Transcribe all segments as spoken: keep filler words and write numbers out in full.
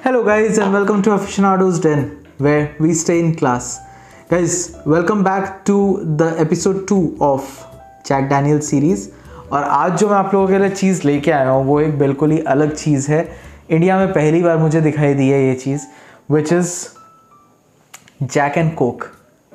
Hello guys and welcome to Aficionado's Den where we stay in class. Guys, welcome back to the episode two of Jack Daniels series. और आज जो मैं आप लोगों के लिए चीज़ लेके आया हूँ वो एक बिल्कुल ही अलग चीज़ है. इंडिया में पहली बार मुझे दिखाई दी है ये चीज़, which is Jack and Coke.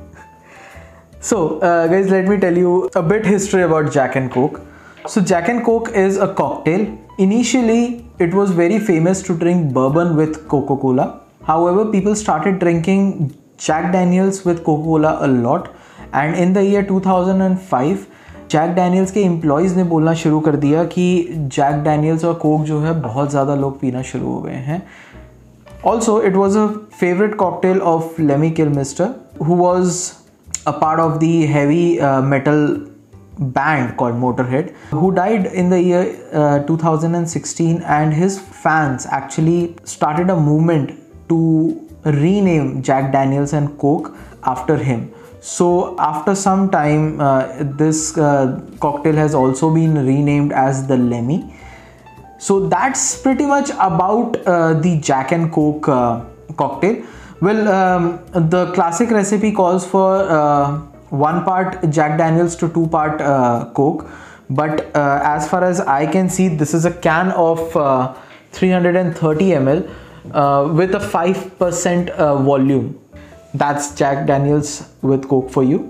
So uh, guys, let me tell you a bit history about Jack and Coke. So Jack and Coke is a cocktail. Initially, it was very famous to drink bourbon with Coca-Cola. However, people started drinking Jack Daniels with Coca-Cola a lot. And in the year two thousand five, Jack Daniels के employees ने बोलना शुरू कर दिया कि Jack Daniels और Coke जो है बहुत ज़्यादा लोग पीना शुरू हो गए हैं. Also, it was a favorite cocktail of Lemmy Kilmister, who was a part of the heavy uh, metal band called Motorhead, who died in the year uh, two thousand sixteen, and his fans actually started a movement to rename Jack Daniels and Coke after him. So after some time, uh, this uh, cocktail has also been renamed as the Lemmy. So that's pretty much about uh, the Jack and Coke uh, cocktail. Well, um, the classic recipe calls for uh, one part Jack Daniels to two part uh, Coke, but uh, as far as I can see, this is a can of uh, three hundred thirty milliliters uh, with a five percent uh, volume. That's Jack Daniels with Coke for you.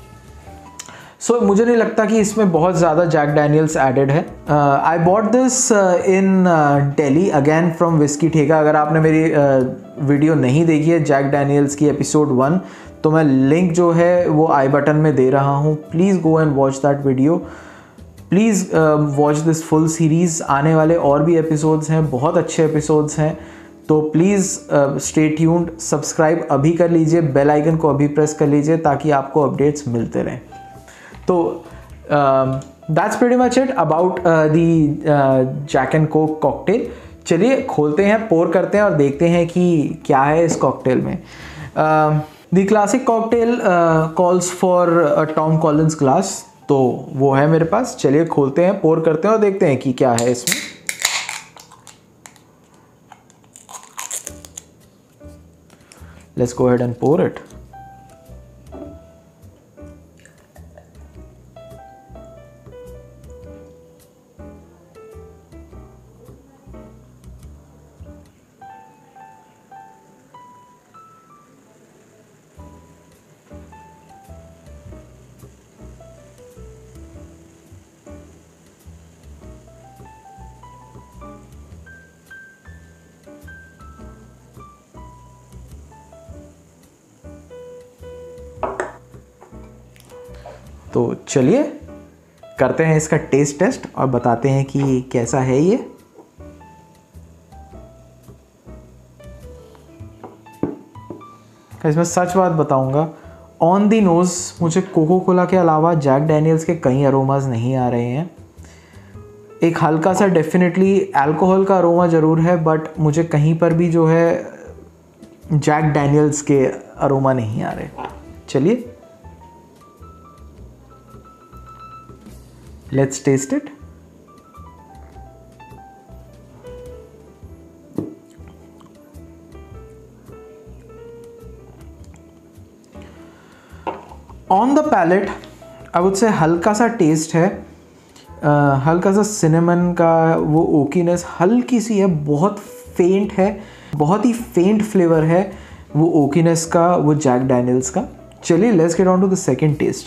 So मुझे नहीं लगता कि इसमें बहुत ज़्यादा Jack Daniels added है. uh, I bought this uh, in uh, Delhi again from Whiskey ठेका. अगर आपने मेरी वीडियो uh, नहीं देखी है Jack Daniels की एपिसोड वन, तो मैं लिंक जो है वो आई बटन में दे रहा हूँ. Please go and watch that video. Please watch this full series. आने वाले और भी एपिसोड्स हैं, बहुत अच्छे एपिसोड्स हैं, तो प्लीज़ स्टे ट्यून्ड. सब्सक्राइब अभी कर लीजिए, बेल आइकन को अभी प्रेस कर लीजिए ताकि आपको अपडेट्स मिलते रहें. तो that's pretty much it about the Jack and coke cocktail. चलिए खोलते हैं, पोर करते हैं और देखते हैं कि क्या है इस कॉकटेल में. The classic cocktail calls for a Tom Collins glass, तो वो है मेरे पास. चलिए खोलते हैं, पोर करते हैं और देखते हैं कि क्या है इसमें. Let's go ahead and pour it. तो चलिए करते हैं इसका टेस्ट टेस्ट और बताते हैं कि कैसा है ये. इसमें सच बात बताऊंगा, ऑन दी नोज़ मुझे कोको कोला के अलावा जैक डैनियल्स के कई अरोमाज नहीं आ रहे हैं. एक हल्का सा डेफिनेटली अल्कोहल का अरोमा ज़रूर है, बट मुझे कहीं पर भी जो है जैक डैनियल्स के अरोमा नहीं आ रहे. चलिए let's taste it. On the palate, I would say हल्का सा टेस्ट है, uh, हल्का सा सिनेमन का वो ओकीनेस हल्की सी है, बहुत फेंट है, बहुत ही फेंट फ्लेवर है वो ओकीनेस का, वो जैक डैनियल्स का. चलिए let's get on to the second taste.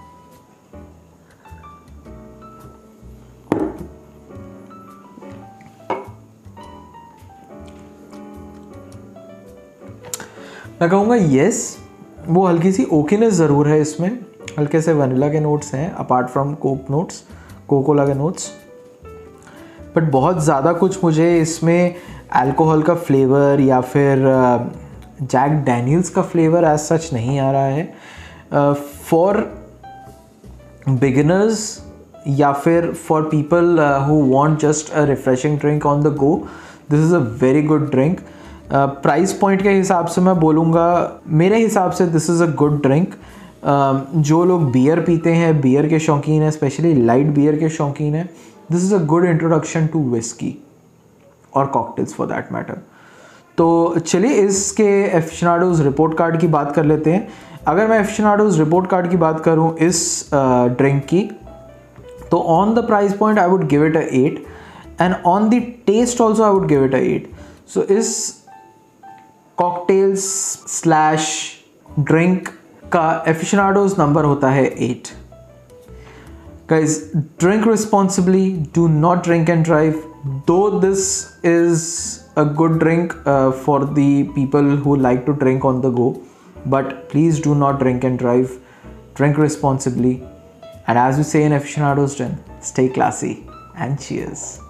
मैं कहूँगा येस, वो हल्की सी ओकीनेस ज़रूर है इसमें, हल्के से वनीला के नोट्स हैं apart from coke notes, coca cola के नोट्स, बट बहुत ज़्यादा कुछ मुझे इसमें अल्कोहल का फ्लेवर या फिर जैक डैनियल्स का फ्लेवर एज सच नहीं आ रहा है. फॉर बिगिनर्स या फिर for people who want just a refreshing drink on the go, this is a very good drink. Price uh, point के हिसाब से मैं बोलूँगा, मेरे हिसाब से this is a good drink. जो लोग बियर पीते हैं, बियर के शौकीन हैं, स्पेशली लाइट बियर के शौकीन हैं, this is a good introduction to whisky और कॉकटेल्स फॉर दैट मैटर. तो चलिए इसके एफिशनाडोज रिपोर्ट कार्ड की बात कर लेते हैं। अगर मैं एफिशनाडोज रिपोर्ट कार्ड की बात करूं इस ड्रिंक की, तो on the price point I would give it a eight and on the taste also I would give it a eight. So इस कॉकटेल्स स्लैश ड्रिंक का एफिशनाडोज नंबर होता है eight. Guys, drink responsibly, do not drink and drive. Though this is a good drink uh, for the people who like to drink on the go, but please do not drink and drive. Drink responsibly. And as we say in Aficionados Den, stay classy and cheers.